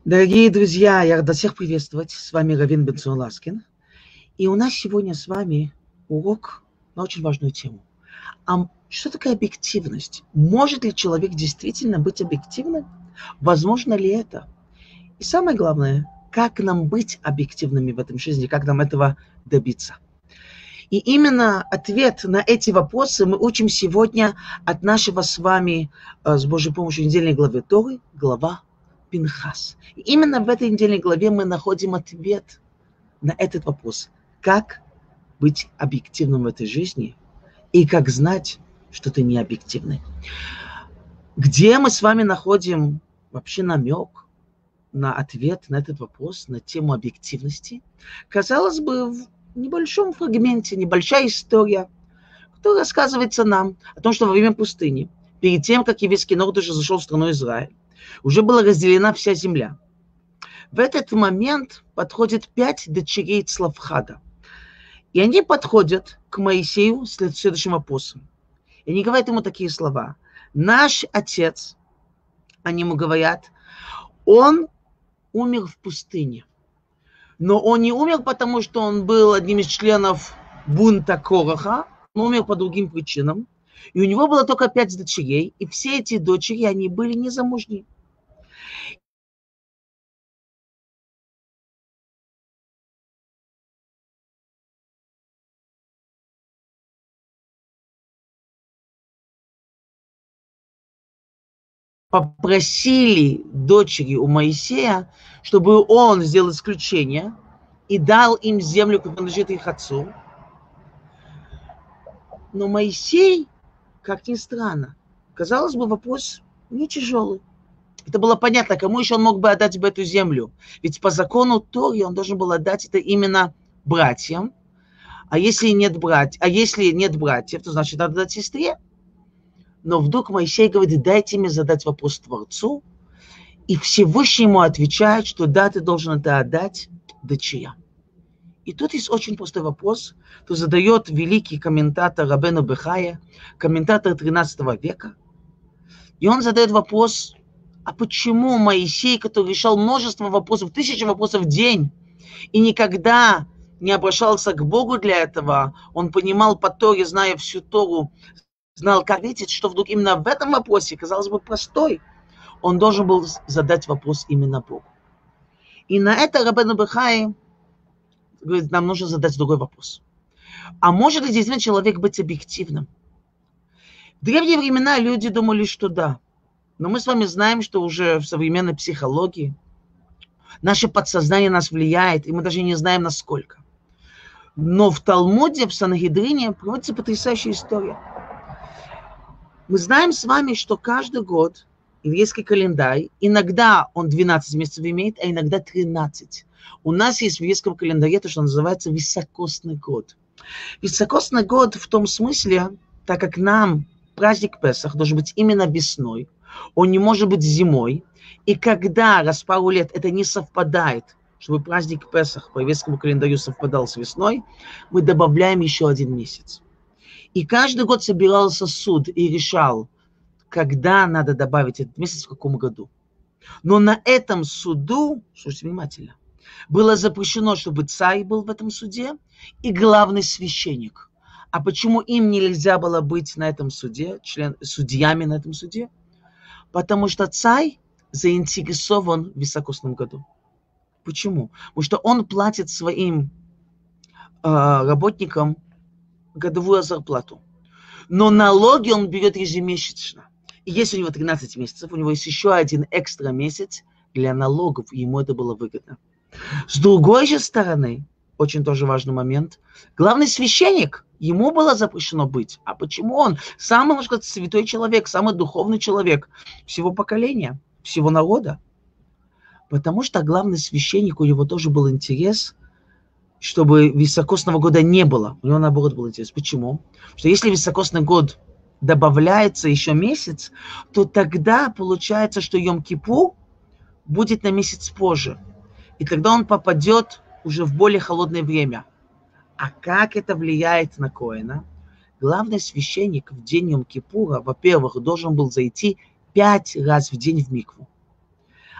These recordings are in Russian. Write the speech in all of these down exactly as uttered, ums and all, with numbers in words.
Дорогие друзья, я рада всех приветствовать. С вами Равин Бенцион Ласкин. И у нас сегодня с вами урок на очень важную тему. А что такое объективность? Может ли человек действительно быть объективным? Возможно ли это? И самое главное, как нам быть объективными в этом жизни, как нам этого добиться? И именно ответ на эти вопросы мы учим сегодня от нашего с вами, с Божьей помощью, недельной главы Торы, глава Пинхас. И именно в этой недельной главе мы находим ответ на этот вопрос. Как быть объективным в этой жизни и как знать, что ты не объективный. Где мы с вами находим вообще намек на ответ на этот вопрос, на тему объективности? Казалось бы, в небольшом фрагменте, небольшая история, которая рассказывается нам о том, что во время пустыни, перед тем, как еврейский народ уже зашел в страну Израиль, уже была разделена вся земля. В этот момент подходят пять дочерей Цлавхада. И они подходят к Моисею с следующим вопросом. И они говорят ему такие слова. Наш отец, они ему говорят, он умер в пустыне. Но он не умер, потому что он был одним из членов бунта Кораха, он умер по другим причинам. И у него было только пять дочерей, и все эти дочери, они были незамужние. Попросили дочери у Моисея, чтобы он сделал исключение и дал им землю, которая принадлежит их отцу. Но Моисей, как ни странно, казалось бы, вопрос не тяжелый. Это было понятно, кому еще он мог бы отдать бы эту землю. Ведь по закону Торы он должен был отдать это именно братьям. А если нет братьев, а если нет братьев, то значит надо дать сестре. Но вдруг Моисей говорит, дайте мне задать вопрос Творцу. И Всевышний ему отвечает, что да, ты должен это отдать дочерям. И тут есть очень простой вопрос, то задает великий комментатор Рабейну Бехая, комментатор тринадцатого века. И он задает вопрос, а почему Моисей, который решал множество вопросов, тысячи вопросов в день, и никогда не обращался к Богу для этого, он понимал по Торе, зная всю Тору, знал, как ответить, что вдруг именно в этом вопросе, казалось бы, простой, он должен был задать вопрос именно Богу. И на это Рабейну Бехай говорит, нам нужно задать другой вопрос. А может ли действительно человек быть объективным? В древние времена люди думали, что да. Но мы с вами знаем, что уже в современной психологии наше подсознание нас влияет, и мы даже не знаем, насколько. Но в Талмуде, в Сангедрине проводится потрясающая история. Мы знаем с вами, что каждый год еврейский календарь, иногда он двенадцать месяцев имеет, а иногда тринадцать. У нас есть в еврейском календаре то, что называется високосный год. Високосный год в том смысле, так как нам праздник Песах должен быть именно весной, он не может быть зимой, и когда раз в пару лет это не совпадает, чтобы праздник Песах по еврейскому календарю совпадал с весной, мы добавляем еще один месяц. И каждый год собирался суд и решал, когда надо добавить этот месяц, в каком году. Но на этом суду, слушайте внимательно, было запрещено, чтобы царь был в этом суде и главный священник. А почему им нельзя было быть на этом суде, член, судьями на этом суде? Потому что царь заинтересован в високосном году. Почему? Потому что он платит своим э, работникам годовую зарплату. Но налоги он берет ежемесячно. И если у него тринадцать месяцев, у него есть еще один экстра месяц для налогов, и ему это было выгодно. С другой же стороны, очень тоже важный момент, главный священник, ему было запрещено быть. А почему он? Самый, можно сказать, святой человек, самый духовный человек всего поколения, всего народа. Потому что главный священник, у него тоже был интерес, чтобы високосного года не было. У него, наоборот, был интерес. Почему? Потому что если високосный год добавляется еще месяц, то тогда получается, что Йом-Кипур будет на месяц позже. И тогда он попадет уже в более холодное время. А как это влияет на Коэна? Главный священник в день Йом-Кипура, во-первых, должен был зайти пять раз в день в микву.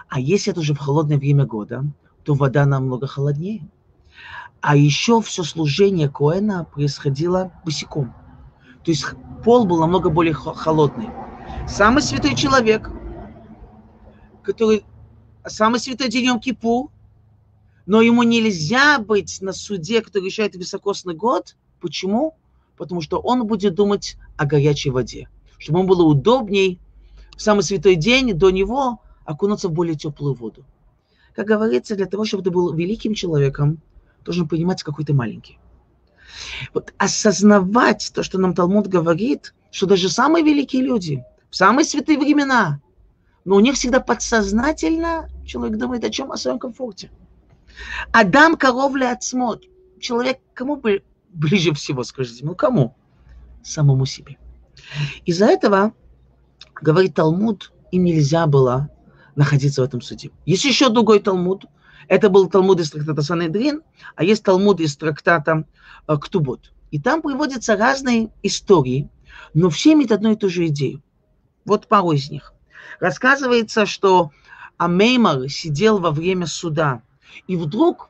А если это уже в холодное время года, то вода намного холоднее. А еще все служение Коэна происходило босиком. То есть пол был намного более холодный. Самый святой человек, который... Самый святой день Йом-Кипур, но ему нельзя быть на суде, который решает високосный год. Почему? Потому что он будет думать о горячей воде. Чтобы ему было удобней в самый святой день до него окунуться в более теплую воду. Как говорится, для того, чтобы ты был великим человеком, должен понимать, какой ты маленький. Вот осознавать то, что нам Талмуд говорит, что даже самые великие люди в самые святые времена, но у них всегда подсознательно человек думает о чем? О своем комфорте. Адам коров ляцмо. Человек кому ближе всего, скажите? Ну кому? Самому себе. Из-за этого, говорит Талмуд, им нельзя было находиться в этом суде. Есть еще другой Талмуд. Это был Талмуд из трактата Санедрин, а есть Талмуд из трактата э, Ктубот. И там приводятся разные истории, но все имеют одну и ту же идею. Вот пару из них. Рассказывается, что Амеймар сидел во время суда, и вдруг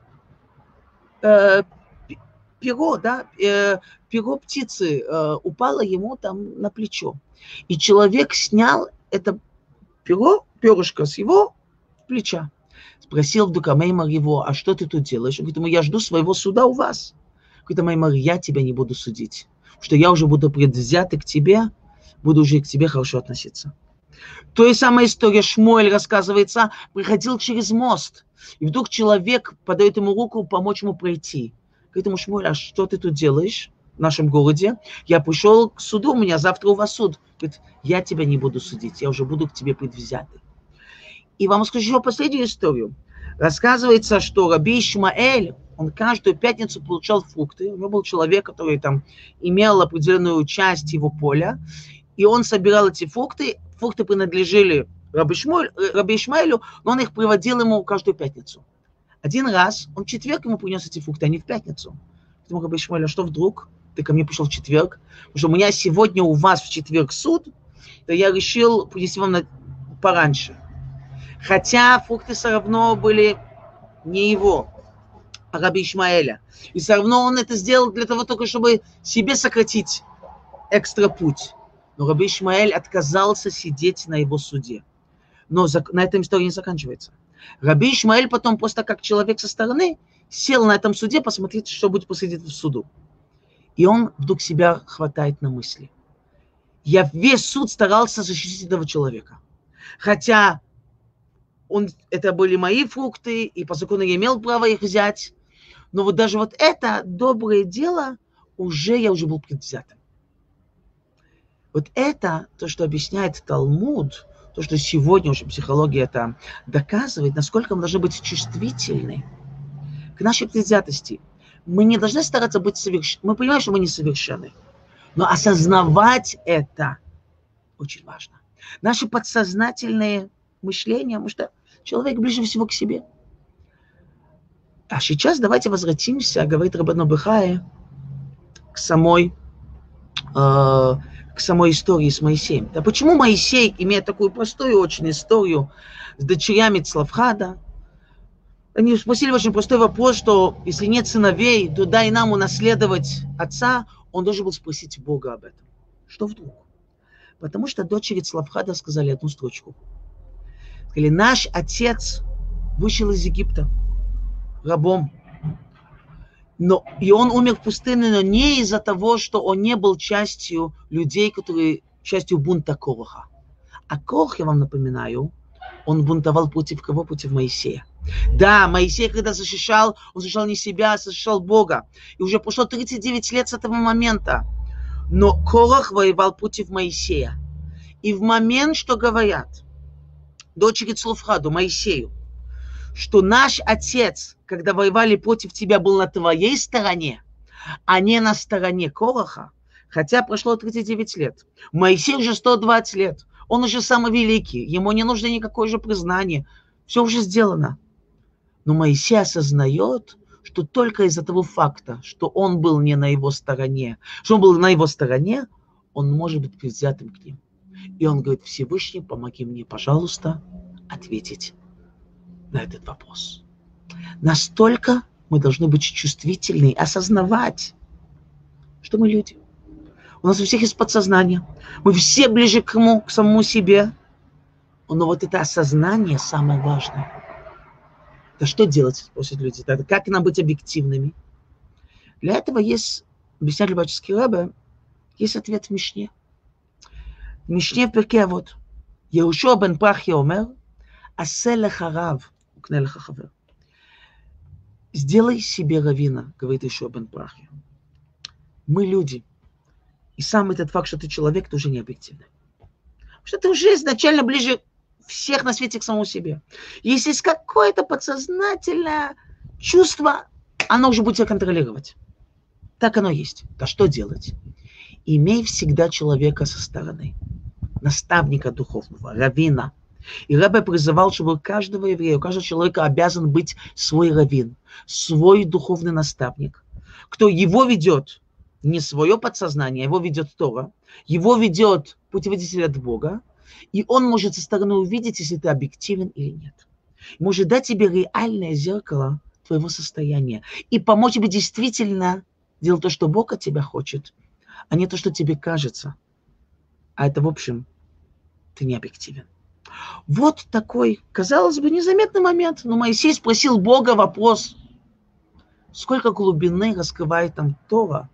э, перо, да, э, перо птицы э, упало ему там на плечо. И человек снял это перо, перышко с его плеча. Спросил вдруг Амеймар его, а что ты тут делаешь? Он говорит, я жду своего суда у вас. Говорит, Амеймар, я тебя не буду судить, потому что я уже буду предвзятый к тебе, буду уже к тебе хорошо относиться. То же самая история, Шмуэль, рассказывается, приходил через мост, и вдруг человек подает ему руку помочь ему пройти. Говорит ему, Шмуэль, а что ты тут делаешь в нашем городе? Я пришел к суду, у меня завтра у вас суд. Говорит, я тебя не буду судить, я уже буду к тебе предвзятый. И вам скажу еще последнюю историю. Рассказывается, что Раби Ишмаэль, он каждую пятницу получал фрукты. У него был человек, который там имел определенную часть его поля, и он собирал эти фрукты. Фрукты принадлежали Раби Ишмаэлю, но он их приводил ему каждую пятницу. Один раз он в четверг ему принес эти фрукты, а не в пятницу. Потому Раби Ишмаэль, а что вдруг? Ты ко мне пришел в четверг? Потому что у меня сегодня у вас в четверг суд, то я решил принести вам на... пораньше. Хотя фрукты все равно были не его, а Раби Ишмаэля. И все равно он это сделал для того только, чтобы себе сократить экстра путь. Но Раби Ишмаэль отказался сидеть на его суде. Но на этом история не заканчивается. Раби Ишмаэль потом просто как человек со стороны сел на этом суде посмотреть, что будет посидеть в суду. И он вдруг себя хватает на мысли. Я весь суд старался защитить этого человека. Хотя он, это были мои фрукты, и по закону я имел право их взять. Но вот даже вот это доброе дело, уже я уже был предвзятым. Вот это то, что объясняет Талмуд, то, что сегодня уже психология это доказывает, насколько мы должны быть чувствительны к нашей предвзятости. Мы не должны стараться быть совершенными. Мы понимаем, что мы несовершенны. Но осознавать это очень важно. Наши подсознательные мышления, потому что человек ближе всего к себе. А сейчас давайте возвратимся, говорит Раббану Бехай, к самой... Э, к самой истории с Моисеем. Да почему Моисей, имея такую простую очень историю с дочерями Цлавхада, они спросили очень простой вопрос, что если нет сыновей, то дай нам унаследовать отца, он должен был спросить Бога об этом. Что вдруг? Потому что дочери Цлавхада сказали одну строчку. Сказали, наш отец вышел из Египта рабом. Но, и он умер в пустыне, но не из-за того, что он не был частью людей, которые частью бунта Кораха. А Корах, я вам напоминаю, он бунтовал против кого? Против Моисея. Да, Моисей, когда защищал, он защищал не себя, а защищал Бога. И уже прошло тридцать девять лет с этого момента. Но Корах воевал против Моисея. И в момент, что говорят дочери Цлавхаду, Моисею, что наш отец, когда воевали против тебя, был на твоей стороне, а не на стороне Кораха, хотя прошло тридцать девять лет. Моисей уже сто двадцать лет. Он уже самый великий. Ему не нужно никакое же признание. Все уже сделано. Но Моисей осознает, что только из-за того факта, что он был не на его стороне, что он был на его стороне, он может быть предвзятым к ним. И он говорит, Всевышний, помоги мне, пожалуйста, ответить на этот вопрос. Настолько мы должны быть чувствительны, осознавать, что мы люди. У нас у всех есть подсознание. Мы все ближе к, кому, к самому себе. Но вот это осознание самое важное. Да что делать, спросят люди. Да, как нам быть объективными? Для этого есть, объясняет Любавический Ребе, есть ответ в Мишне. В Мишне в Перкей Авот. Йеушуа бен Прахия омер, асе леха рав, укне леха хавер. Сделай себе раввина, говорит Йеушуа бен Прахия. Мы люди. И сам этот факт, что ты человек, ты уже не объективный. Потому что ты уже изначально ближе всех на свете к самому себе. Если есть какое-то подсознательное чувство, оно уже будет тебя контролировать. Так оно есть. Да что делать? Имей всегда человека со стороны. Наставника духовного, раввина. И Ребе призывал, чтобы у каждого еврея, у каждого человека обязан быть свой раввин, свой духовный наставник, кто его ведет, не свое подсознание, его ведет Тора, его ведет путеводитель от Бога, и он может со стороны увидеть, если ты объективен или нет. Может дать тебе реальное зеркало твоего состояния и помочь тебе действительно делать то, что Бог от тебя хочет, а не то, что тебе кажется. А это, в общем, ты не объективен. Вот такой, казалось бы, незаметный момент. Но Моисей спросил Бога вопрос, сколько глубины раскрывает там Тора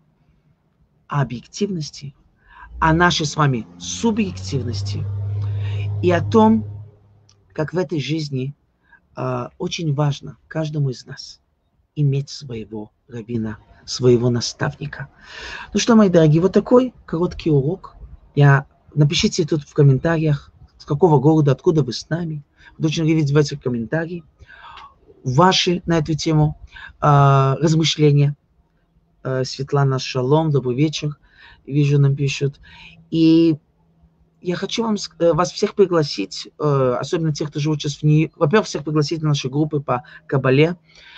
о объективности, о нашей с вами субъективности и о том, как в этой жизни э, очень важно каждому из нас иметь своего раввина, своего наставника. Ну что, мои дорогие, вот такой короткий урок. Я, напишите тут в комментариях, с какого города, откуда вы с нами. Буду очень видеть в этих комментариях ваши на эту тему э, размышления. Э, Светлана, шалом, добрый вечер. Вижу, нам пишут. И я хочу вам, вас всех пригласить, э, особенно тех, кто живет сейчас в ней. Во-первых, всех пригласить на наши группы по Кабале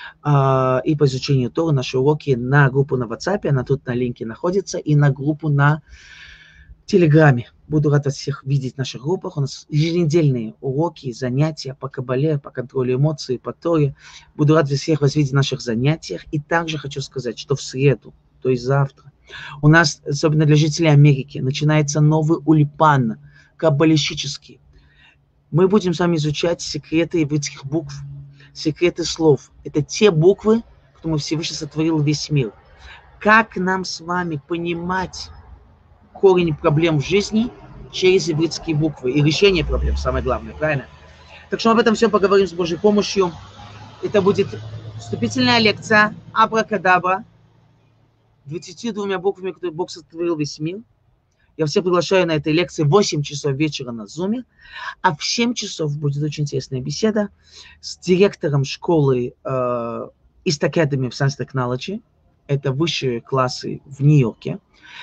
э, и по изучению Торы, наши уроки на группу на WhatsApp, она тут на линке находится, и на группу на Телеграме. Буду рад вас всех видеть в наших группах. У нас еженедельные уроки, занятия по Кабале, по контролю эмоций, по Торе. Буду рад всех вас видеть в наших занятиях. И также хочу сказать, что в среду, то есть завтра, у нас, особенно для жителей Америки, начинается новый ульпан каббалистический. Мы будем с вами изучать секреты ивритских букв, секреты слов. Это те буквы, которые Всевышний сотворил весь мир. Как нам с вами понимать корень проблем в жизни через ивритские буквы и решение проблем, самое главное, правильно? Так что об этом все поговорим с Божьей помощью. Это будет вступительная лекция абракадабра, двадцатью двумя буквами, которые Бог сотворил весь мир. Я всех приглашаю на этой лекции в восемь часов вечера на Зуме, а в семь часов будет очень интересная беседа с директором школы э, East Academy of Science Technology. Это высшие классы в Нью-Йорке.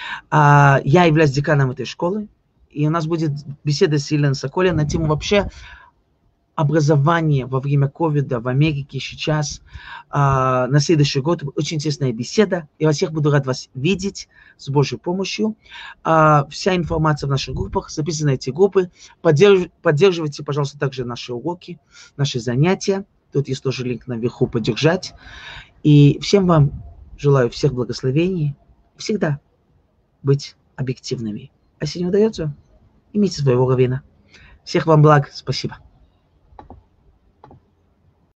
А, я являюсь деканом этой школы, и у нас будет беседа с Еленой Соколиной на тему вообще образования во время ковида в Америке сейчас. А, на следующий год очень интересная беседа. Я всех буду рад вас видеть с Божьей помощью. А, вся информация в наших группах, записывайте на эти группы. Поддерж... Поддерживайте, пожалуйста, также наши уроки, наши занятия. Тут есть тоже линк наверху «Поддержать». И всем вам желаю всех благословений. Всегда быть объективными. А если не удается, имейте своего раввина. Всех вам благ. Спасибо.